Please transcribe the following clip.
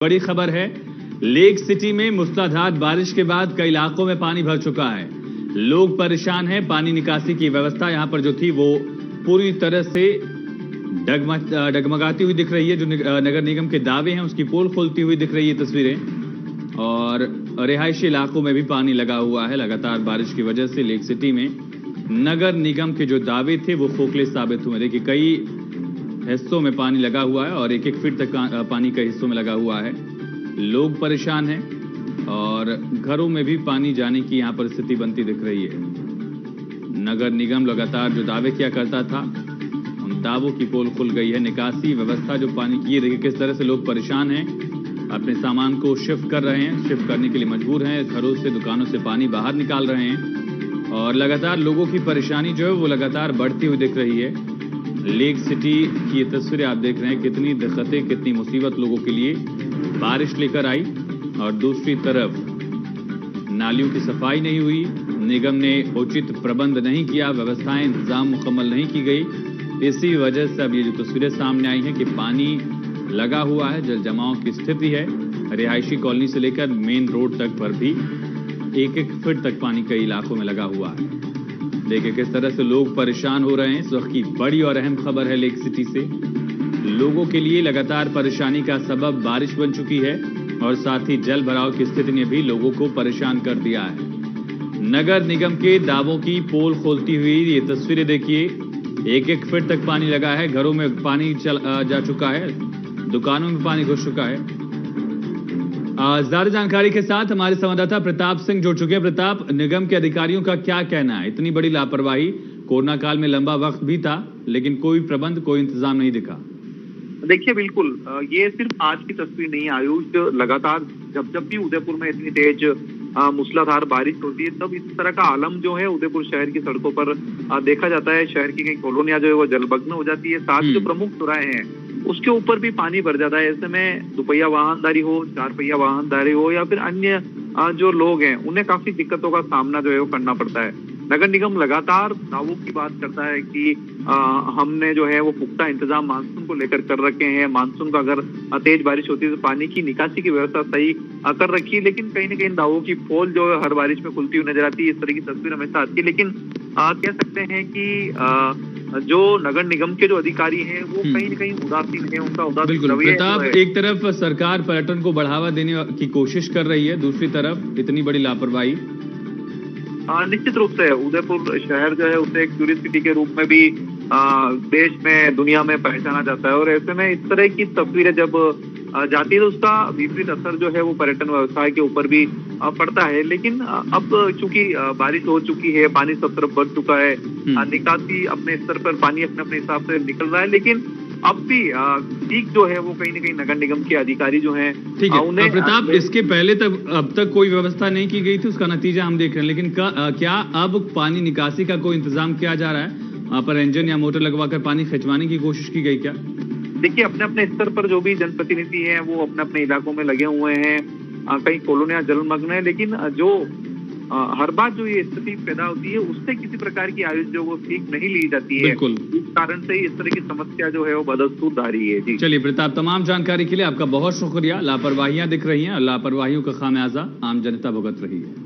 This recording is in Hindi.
बड़ी खबर है, लेक सिटी में मूसलाधार बारिश के बाद कई इलाकों में पानी भर चुका है। लोग परेशान हैं। पानी निकासी की व्यवस्था यहां पर जो थी वो पूरी तरह से डगमगाती हुई दिख रही है। जो नगर निगम के दावे हैं उसकी पोल खोलती हुई दिख रही है तस्वीरें। और रिहायशी इलाकों में भी पानी लगा हुआ है। लगातार बारिश की वजह से लेक सिटी में नगर निगम के जो दावे थे वो खोखले साबित हुए। देखिए कई हिस्सों में पानी लगा हुआ है और 1-1 फीट तक पानी कई हिस्सों में लगा हुआ है। लोग परेशान हैं और घरों में भी पानी जाने की यहां पर स्थिति बनती दिख रही है। नगर निगम लगातार जो दावे किया करता था उन दावों की पोल खुल गई है। निकासी व्यवस्था जो पानी की, देखिए किस तरह से लोग परेशान हैं, अपने सामान को शिफ्ट कर रहे हैं, शिफ्ट करने के लिए मजबूर हैं। घरों से, दुकानों से पानी बाहर निकाल रहे हैं और लगातार लोगों की परेशानी जो है वो लगातार बढ़ती हुई दिख रही है। लेक सिटी की ये तस्वीरें आप देख रहे हैं, कितनी दिक्कतें, कितनी मुसीबत लोगों के लिए बारिश लेकर आई। और दूसरी तरफ नालियों की सफाई नहीं हुई, निगम ने उचित प्रबंध नहीं किया, व्यवस्थाएं इंतजाम मुकम्मल नहीं की गई। इसी वजह से अब ये जो तस्वीरें सामने आई हैं कि पानी लगा हुआ है, जल जमाव की स्थिति है। रिहायशी कॉलोनी से लेकर मेन रोड तक पर भी 1-1 फीट तक पानी कई इलाकों में लगा हुआ है। देखिए किस तरह से लोग परेशान हो रहे हैं। इस वक्त की बड़ी और अहम खबर है लेक सिटी से। लोगों के लिए लगातार परेशानी का सबब बारिश बन चुकी है और साथ ही जल भराव की स्थिति ने भी लोगों को परेशान कर दिया है। नगर निगम के दावों की पोल खोलती हुई ये तस्वीरें देखिए, 1-1 फीट तक पानी लगा है, घरों में पानी जा चुका है, दुकानों में पानी घुस चुका है। ज्यादा जानकारी के साथ हमारे संवाददाता प्रताप सिंह जुड़ चुके हैं। प्रताप, निगम के अधिकारियों का क्या कहना है? इतनी बड़ी लापरवाही, कोरोना काल में लंबा वक्त भी था लेकिन कोई प्रबंध, कोई इंतजाम नहीं दिखा। देखिए बिल्कुल, ये सिर्फ आज की तस्वीर नहीं है आयुष। लगातार जब भी उदयपुर में इतनी तेज मूसलाधार बारिश होती है तब इस तरह का आलम जो है उदयपुर शहर की सड़कों पर देखा जाता है। शहर की कई कॉलोनियां जो है वो जलमग्न हो जाती है। साथ ही जो प्रमुख चौराहे हैं उसके ऊपर भी पानी भर जाता है। ऐसे में दुपहिया वाहनदारी हो, 4 पहिया वाहनदारी हो या फिर अन्य जो लोग हैं उन्हें काफी दिक्कतों का सामना जो है वो करना पड़ता है। नगर निगम लगातार दावों की बात करता है कि हमने जो है वो पुख्ता इंतजाम मानसून को लेकर कर रखे हैं। मानसून का अगर तेज बारिश होती है तो पानी की निकासी की व्यवस्था सही कर रखी है। लेकिन कहीं न कहीं दावों की पोल जो है हर बारिश में खुलती हुई नजर आती है। इस तरह की तस्वीर हमेशा आती है। लेकिन कह सकते हैं कि जो नगर निगम के जो अधिकारी हैं वो कहीं न कहीं उदासीन है। उनका उदासीन प्रताप, एक तरफ सरकार पर्यटन को बढ़ावा देने की कोशिश कर रही है, दूसरी तरफ इतनी बड़ी लापरवाही। निश्चित रूप से उदयपुर शहर जो है उसे एक टूरिस्ट सिटी के रूप में भी देश में, दुनिया में पहचाना जाता है। और ऐसे में इस तरह की तस्वीरें जब जाती है तो उसका विपरीत असर जो है वो पर्यटन व्यवसाय के ऊपर भी पड़ता है। लेकिन अब चूंकि बारिश हो चुकी है, पानी सब तरफ बढ़ चुका है, निकासी अपने स्तर पर पानी अपने हिसाब से निकल रहा है। लेकिन अब भी ठीक जो है वो कहीं न कहीं नगर निगम के अधिकारी जो हैं उन्हें प्रताप, इसके पहले तक अब तक कोई व्यवस्था नहीं की गई थी, उसका नतीजा हम देख रहे हैं। लेकिन क्या अब पानी निकासी का कोई इंतजाम किया जा रहा है? वहां पर इंजन या मोटर लगवाकर पानी खिंचवाने की कोशिश की गई क्या? देखिए अपने अपने स्तर पर जो भी जनप्रतिनिधि हैं वो अपने अपने इलाकों में लगे हुए हैं। कई कॉलोनियां जलमग्न है। लेकिन जो हर बार जो ये स्थिति पैदा होती है उससे किसी प्रकार की आयुष जो वो ठीक नहीं ली जाती है। बिल्कुल, इस कारण से इस तरह की समस्या जो है वो बदस्तूर आ रही है। जी चलिए प्रताप, तमाम जानकारी के लिए आपका बहुत शुक्रिया। लापरवाहियां दिख रही हैं और लापरवाहियों का खामियाजा आम जनता भुगत रही है।